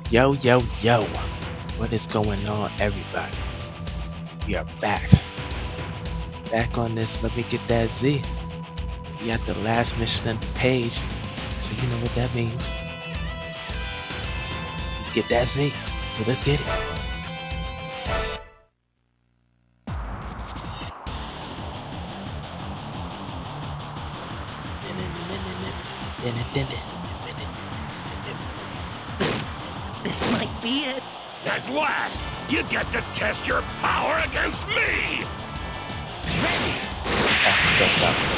Yo, yo, yo. What is going on, everybody? We are back. Back on this, let me get that Z. We at the last mission on the page, so you know what that means. Get that Z. So let's get it. This might be it. At last, you get to test your power against me! Ready! So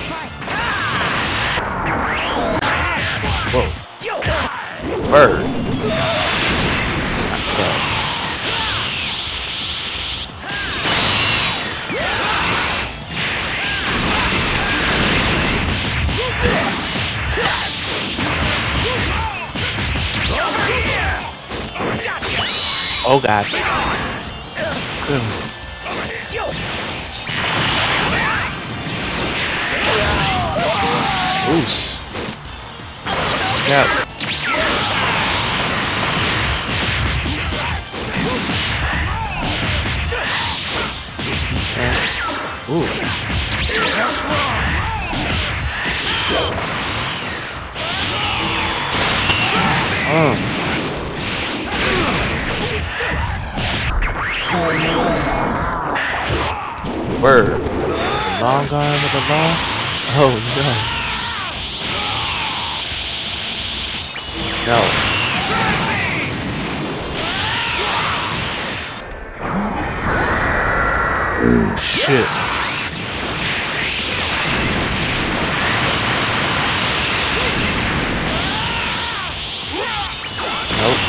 whoa. Bird. Let's go. Oh god. Oos. No. Ooh. Word. The long arm of the law? Oh no. No. Shit. Nope.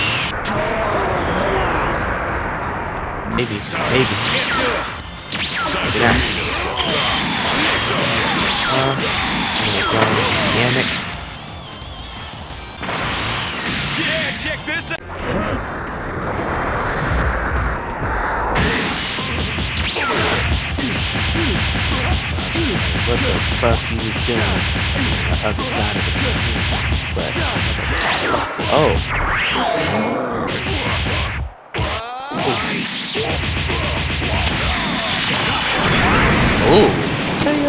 Maybe. Get out. Damn it. Yeah, check this out! What the fuck he was doing on the other side of the team. But oh. Oh. Okay.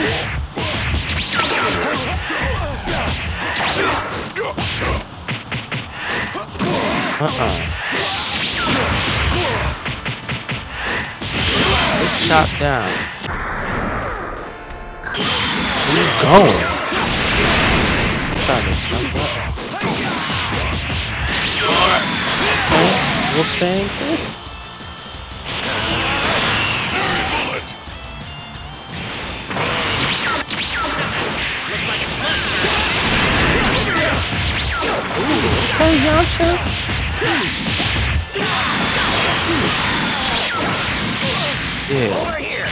Chop down. Where you going? Trying to jump up. Oh, Wolf Fang Fist? Looks like it's my turn. Ooh, okay, Yamcha. Yeah. Over here.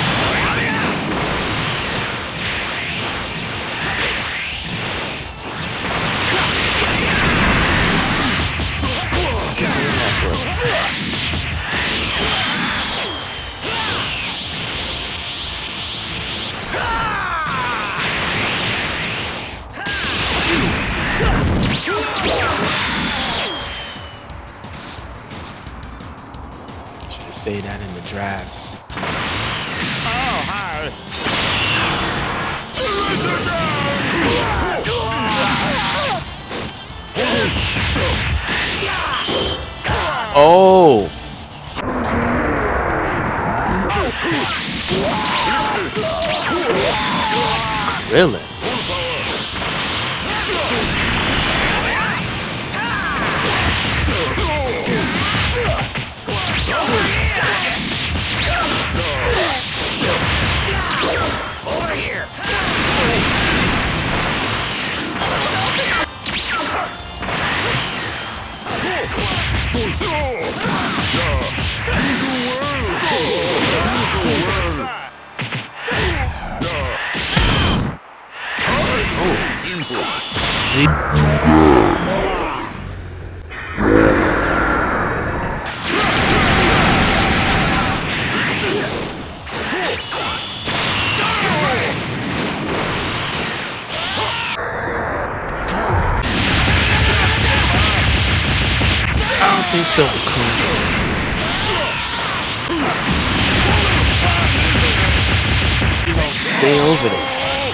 Should say that in the drafts. Oh, hi! Oh! Really? Over here. See? think so, Coon. You don't stay over there.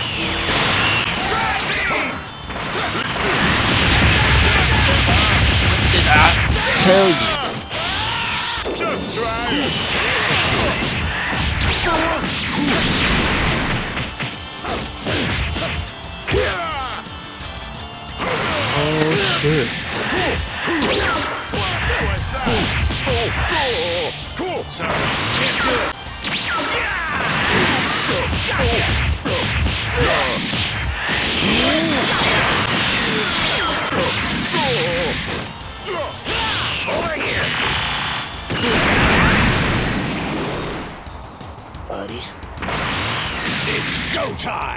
What did I tell you? Just try it. Oh shit. Sorry, can't do it. Over here. Buddy. It's go time.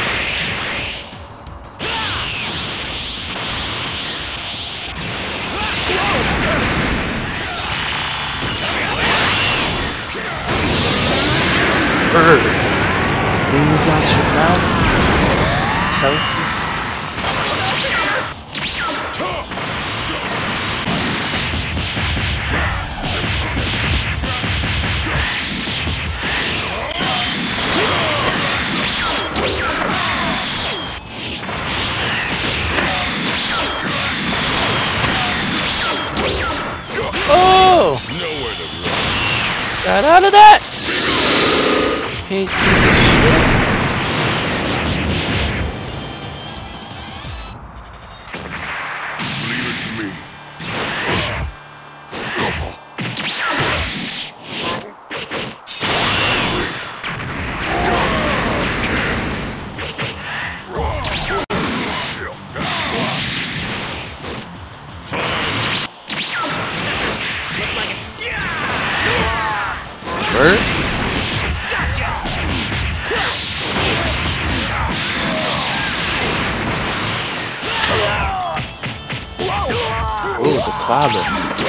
Bird. Moves out your mouth. Telsus. Oh! Nowhere to run. Got out of that! Pink piece of shit. Leave it to me. Looks like it. Bird? Ooh, the clobber.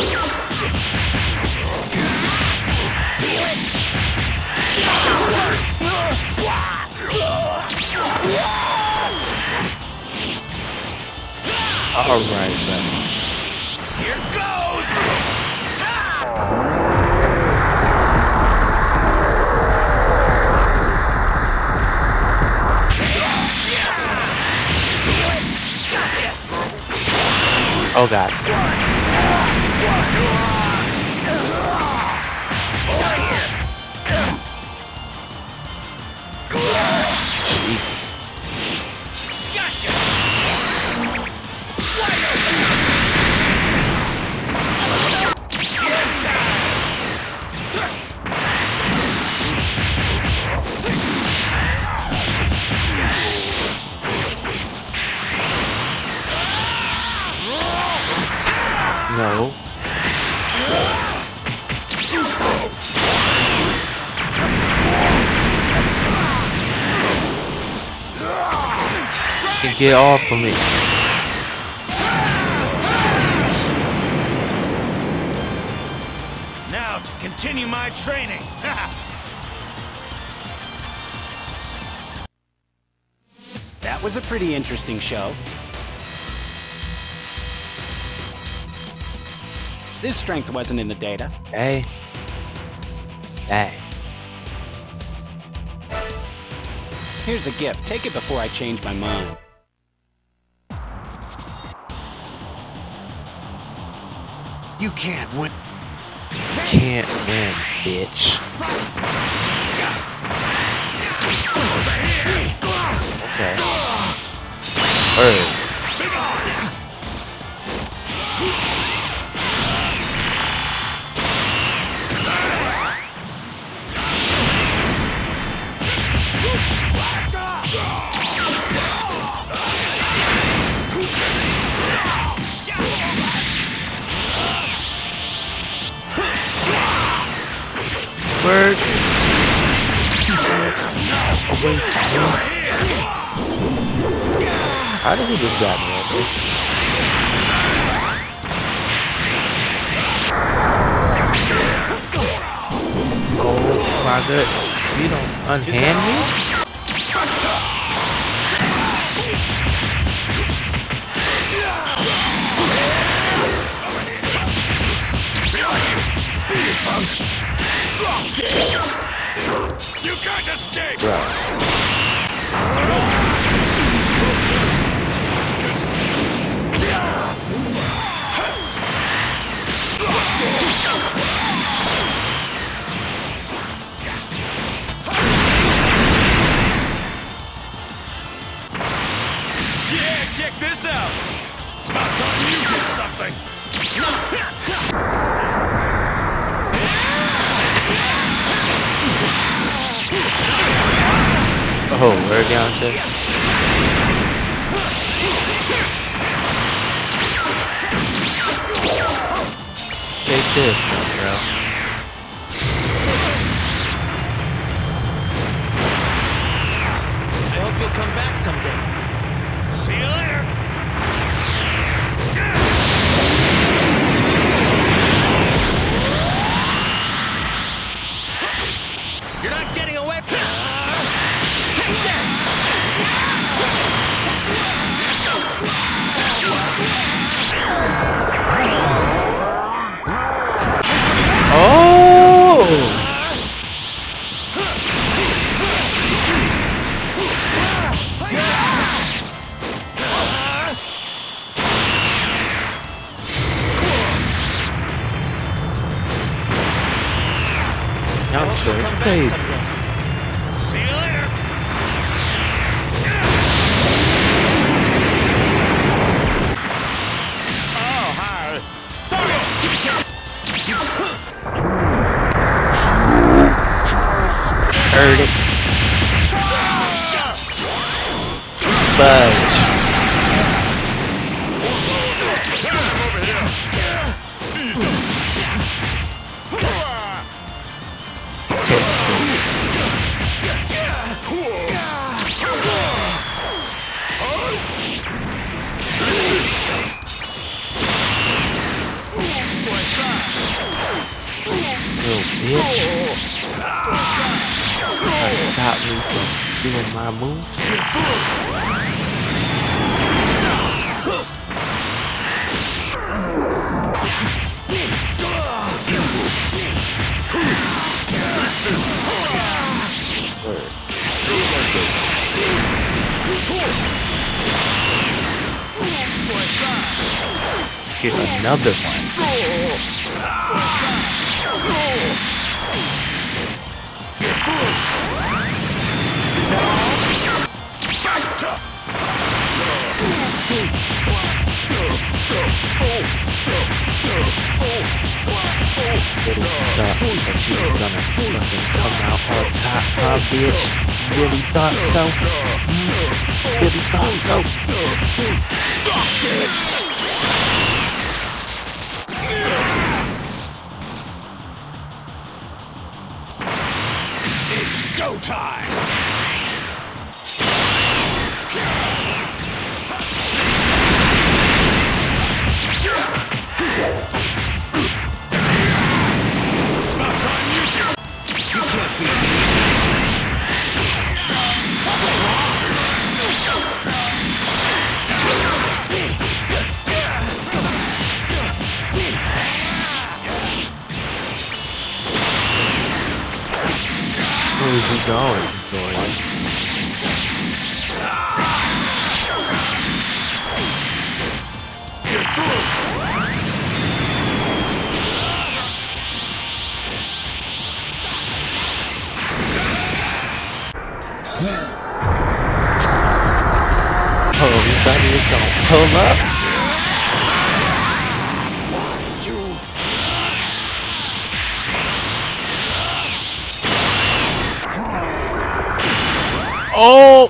Alright then. Here goes. Oh god. Jesus. Gotcha. No. Get off of me. Now to continue my training. That was a pretty interesting show. This strength wasn't in the data. Hey. Hey. Here's a gift. Take it before I change my mind. You can't win. Can't win, bitch. Okay. Bird. Bird. Away from him. How did he just grab me over? Oh my god. You don't unhand me? You can't escape! Bro. Yeah, check this out! It's about time you did something! Oh, where down shit? Take this, bro. I hope you'll come back someday. See you later! You're not getting away. Oh! Young sure it's crazy. See you later! Oh, hi. Sorry. Heard it. Budge. Little bitch. Trying to stop me from doing my moves. Get another one. Really thought that she was gonna fucking come out on top, huh, bitch? Really thought so? Really thought so? It's go time! It's about time you did. You can't beat me. What's wrong? Where's he going, Jordan? Get through! Oh, you thought he was gonna pull up? Oh!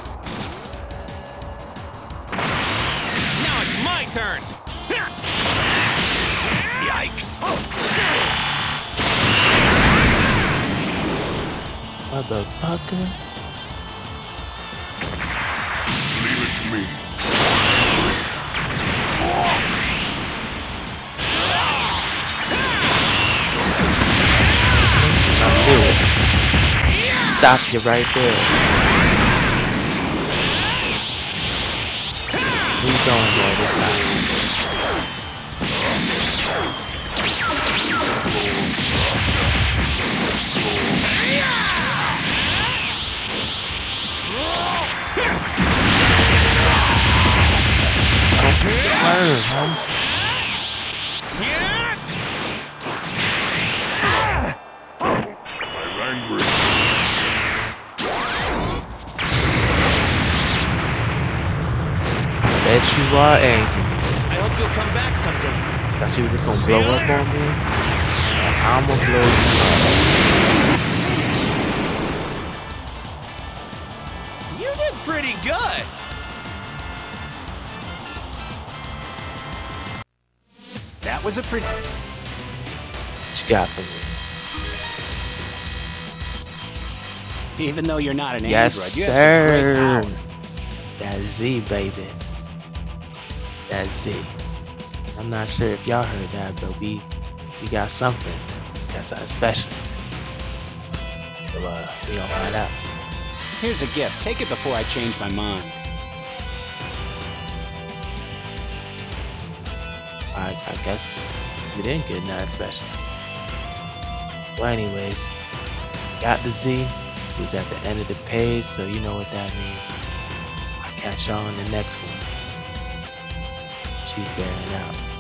Now it's my turn. Yikes! Motherfucker. Leave it to me. I knew it. Stop you right there. Where you going there this time? Huh? I'm angry. Bet you are angry. I hope you'll come back someday. Thought you were just gonna See blow you up later. on me? I'm gonna blow you up. You did pretty good. That was a pretty... What you got for me? Even though you're not an Yes, android, you have some great sir. power. That Z, baby. That Z. I'm not sure if y'all heard that, but we got something that's special. So we gonna find out. Here's a gift. Take it before I change my mind. I guess we didn't get nothing special. Well, anyways, got the Z. He's at the end of the page, so you know what that means. I'll catch y'all on the next one. Chief bearing out.